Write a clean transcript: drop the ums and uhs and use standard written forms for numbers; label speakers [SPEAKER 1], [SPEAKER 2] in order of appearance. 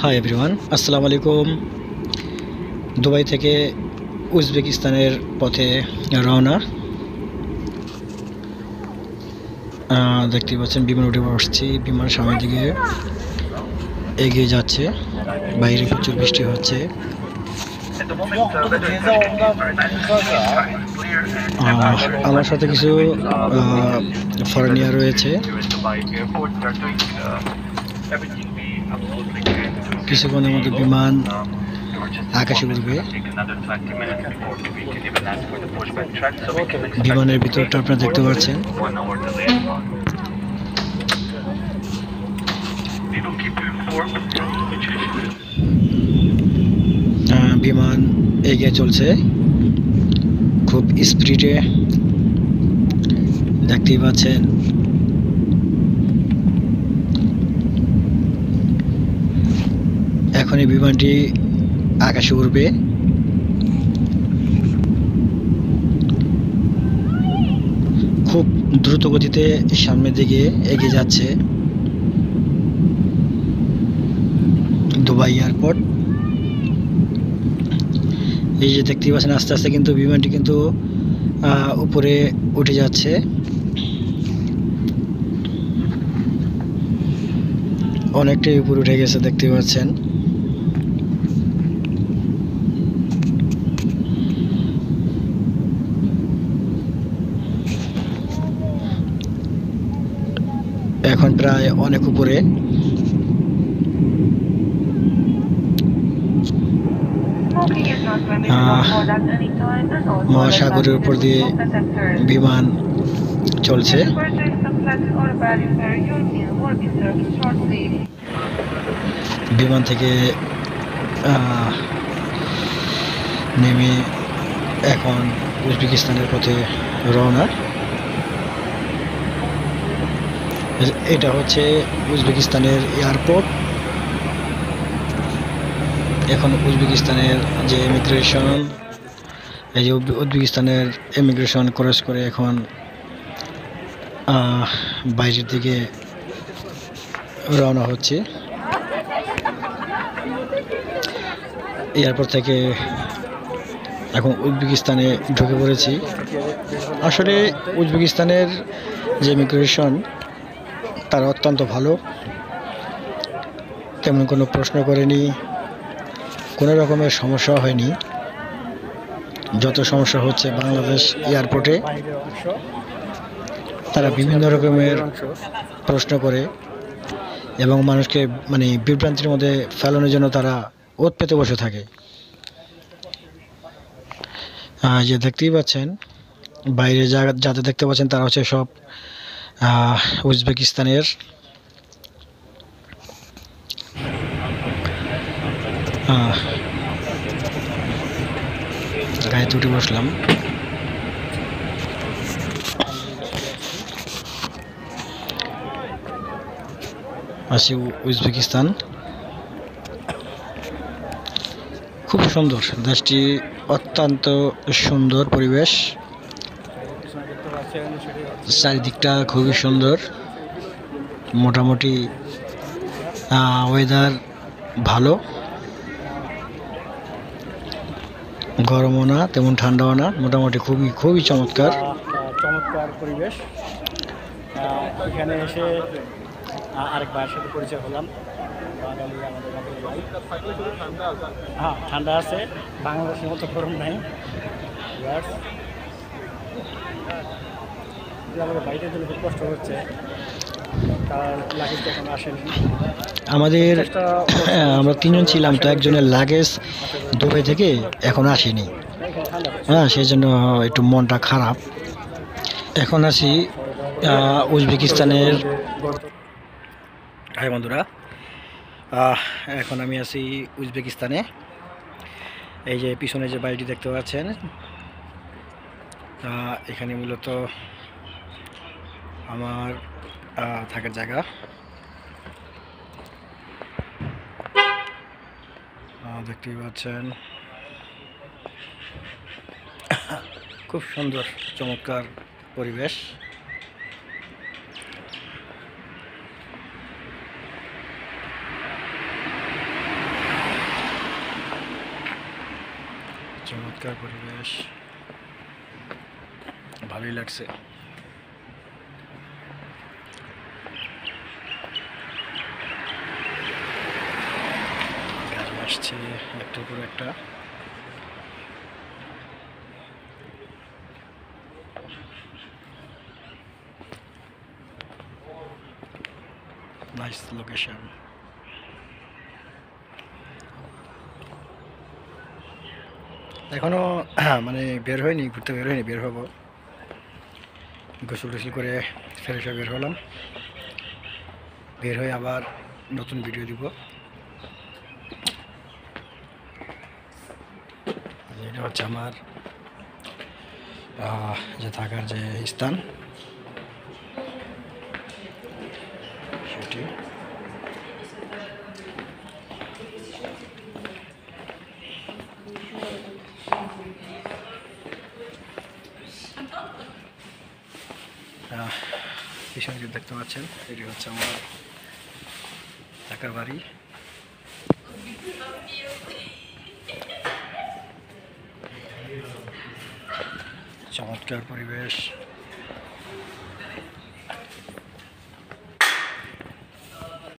[SPEAKER 1] Hi everyone, আসসালামু আলাইকুম। Dubai থেকে উজবেকিস্তানের পথে রওনা। দেখতে পাচ্ছেন বিমান উঠে বসছি। বিমান সামনের দিকে এগিয়ে যাচ্ছে। বাইরে প্রচুর বৃষ্টি হচ্ছে। আমার সাথে কিছু ফরেনিয়ার রয়েছে। কিছুক্ষণের মধ্যে বিমান আকাশে উড়বে। বিমানের ভিতরটা আপনারা দেখতে পাচ্ছেন। বিমান এগিয়ে চলছে খুব স্পিডে, দেখতেই পাচ্ছেন। এখন এই বিমানটি আকাশে উড়বে। খুব দ্রুত গতিতে সামনের দিকে এগিয়ে যাচ্ছে দুবাই এয়ারপোর্ট। এই যে দেখতেই পাচ্ছেন, আস্তে আস্তে কিন্তু বিমানটি কিন্তু উপরে উঠে যাচ্ছে। অনেকটাই উপরে উঠে গেছে, দেখতে পাচ্ছেন। এখন প্রায় অনেক উপরে। মহাসাগরের উপর দিয়ে বিমান চলছে। বিমান থেকে নেমে এখন উজবেকিস্তানের পথে রওনা। এটা হচ্ছে উজবেকিস্তানের এয়ারপোর্ট। এখন উজবেকিস্তানের যে ইমিগ্রেশন, এই যে উজবেকিস্তানের ইমিগ্রেশন ক্রস করে এখন বাইরের দিকে রওনা হচ্ছে। এয়ারপোর্ট থেকে এখন উজবেকিস্তানে ঢুকে পড়েছি। আসলে উজবেকিস্তানের যে ইমিগ্রেশন তারা অত্যন্ত ভালো, তেমন কোনো প্রশ্ন করেনি, কোনো রকমের সমস্যা হয়নি। যত সমস্যা হচ্ছে বাংলাদেশ এয়ারপোর্টে, তারা বিভিন্ন রকমের প্রশ্ন করে এবং মানুষকে বিভ্রান্তির মধ্যে ফেলানোর জন্য তারা ওত পেতে বসে থাকে। যে দেখতেই পাচ্ছেন, বাইরে যাতে দেখতে পাচ্ছেন তারা হচ্ছে সব উজবেকিস্তানের। গায়ে উঠে বসলাম। আসি উজবেকিস্তান। খুব সুন্দর দেশটি, অত্যন্ত সুন্দর পরিবেশ। চারিদিকটা খুবই সুন্দর। মোটামুটি ওয়েদার ভালো, গরমও না তেমন ঠান্ডাও না, মোটামুটি খুবই চমৎকার
[SPEAKER 2] পরিবেশ। এখানে এসে আরেক ভাইয়ের সাথে পরিচয় হলাম। হ্যাঁ, ঠান্ডা আছে, বাংলাদেশের মতো গরম নাই। বাইরের জন্য খুব কষ্ট হচ্ছে, কারণ লাগেজটা এখন আসেনি।
[SPEAKER 1] আমরা তিনজন ছিলাম, তো একজনের লাগেজ দুবাই থেকে এখন আসেনি। সেই জন্য একটু মনটা খারাপ। এখন আছি উজবেকিস্তানের। হাই বন্ধুরা, এখন আমি আছি উজবেকিস্তানে। এই যে পিছনে যে বাড়িটি দেখতে পাচ্ছেন, এখানে মূলত আমার থাকার জায়গা। দেখতেই পাচ্ছেন, খুব সুন্দর চমৎকার পরিবেশ। চমৎকার পরিবেশ, ভালোই লাগছে। গাড়ি আসছে একটার পর একটা। Nice location. এখনো মানে বের হয়নি, ঘুরতে বের হয়নি, বের হবো। গোসল টোসল করে ফ্রেশ হয়ে বের হলাম, বের হয়ে আবার নতুন ভিডিও দিব। এটা হচ্ছে আমার যে থাকার যে স্থান সেটি। পিছনে যে দেখতে পাচ্ছেন এটি হচ্ছে আমার থাকার বাড়ি। চমৎকার পরিবেশ।